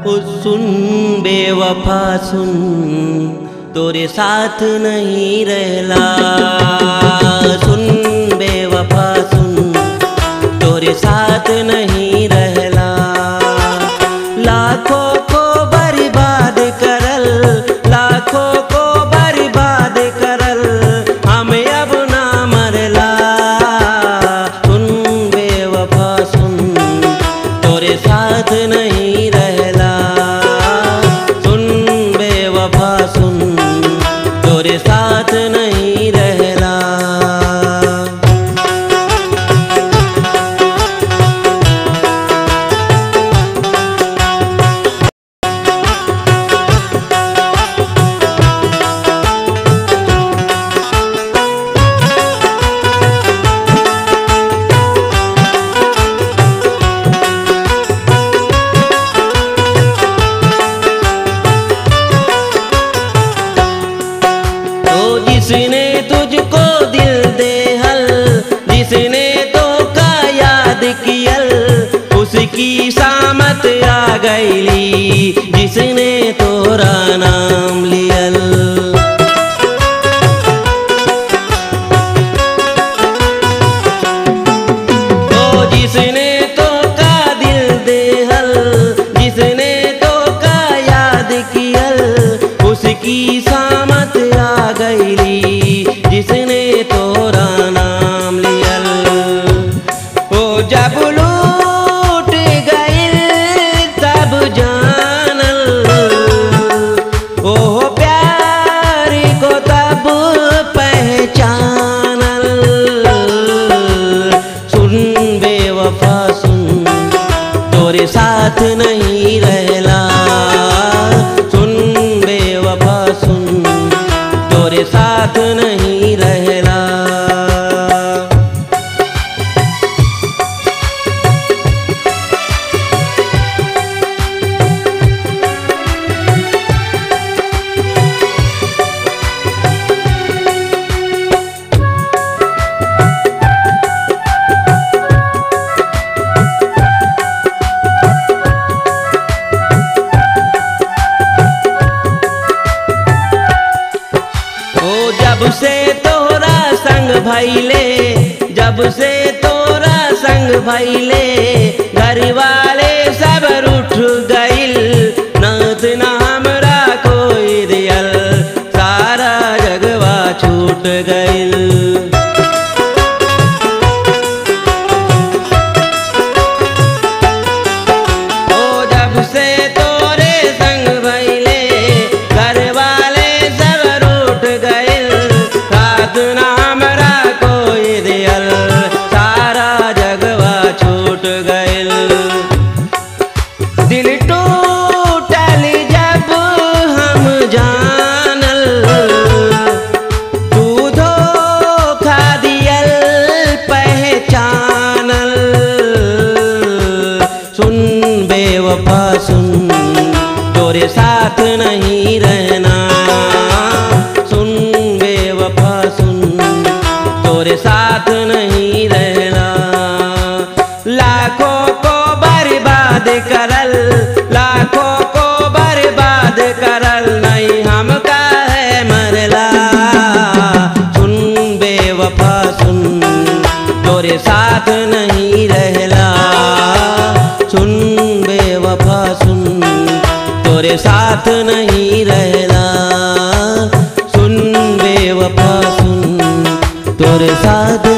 ओ सुन बेवफा सुन, तोरे साथ नहीं रहला। सुन बेवफा सुन, तोरे साथ नहीं रहला। लाखों को बर्बाद करल, लाखों को बर्बाद करल, हमें अब ना मरला। सुन बेवफा सुन, तोरे साथ नहीं रहला। सुन बेवफा सुन, तोरे साथ नहीं रहला। जिसने तुझको दिल दे हल, जिसने तो का याद कियल, उसकी शामत आ गईली, जिसने तोरा नाम लियल। ओ जिसने तो का दिल दे हल, जिसने तो का याद कियल, उसकी शामत आ गईली, जिसने तोरा नाम लियल। ओ जब लूट गइल तब जानल, ओ प्यार को तब पहचानल। सुन बेवफा सुन, तोरे साथ नहीं रहला। सुन बेवफा सुन, तोरे साथ नहीं रहला। जब से तोरा संग भइले, जब से तोरा संग भइले, घर वाले सब रूठ गइल, नाथ ना हमरा कोई दियल, सारा जगवा छूट गइल। ओ जब से तोरे संग भइले, घर वाले सब रूठ गइल, ना हमरा कोई दियल, सारा जगवा छूट गइल। दिल टूटल जब हम जानल, तू धोखा दियल पहचानल। सुन बेवफा सुन, तोरे साथ नहीं रहना। सुन बेवफा सुन, तोरे साथ नहीं रहना। लाखों को बर्बाद करल, लाखों को बर्बाद करल, नहीं हम काहे मरला। सुन बेवफा सुन, तोरे साथ नहीं रहला। सुन बेवफा सुन, तोरे साथ नहीं रहला। सुन बेवफा सुन, तोरे साथ